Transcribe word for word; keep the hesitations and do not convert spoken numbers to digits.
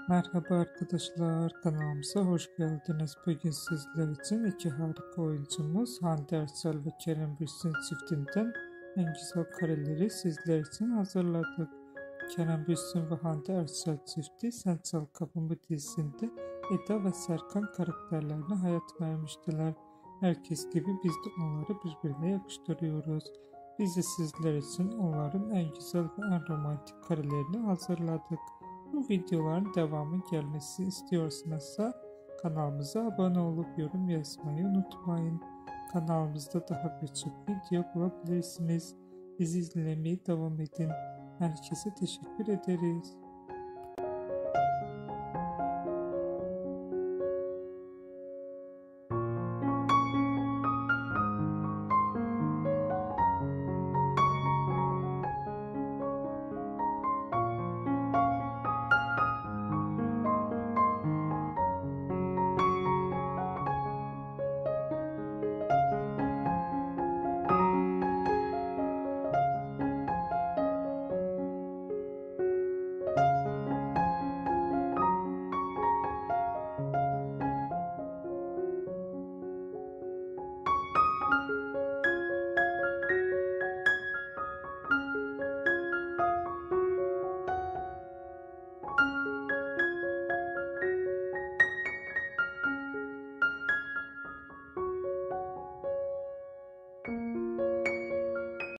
Merhaba arkadaşlar, kanalımıza hoş geldiniz. Bugün sizler için iki harika oyuncumuz Hande Erçel ve Kerem Bürsin çiftinden en güzel kareleri sizler için hazırladık. Kerem Bürsin ve Hande Erçel çifti Sen Çal Kapımı dizisinde Eda ve Serkan karakterlerine hayat vermiştiler. Herkes gibi biz de onları birbirine yakıştırıyoruz. Biz de sizler için onların en güzel ve en romantik karelerini hazırladık. Bu videoların devamı gelmesi istiyorsanızsa kanalımıza abone olup yorum yazmayı unutmayın. Kanalımızda daha birçok video bulabilirsiniz. Bizi izlemeye devam edin. Herkese teşekkür ederiz.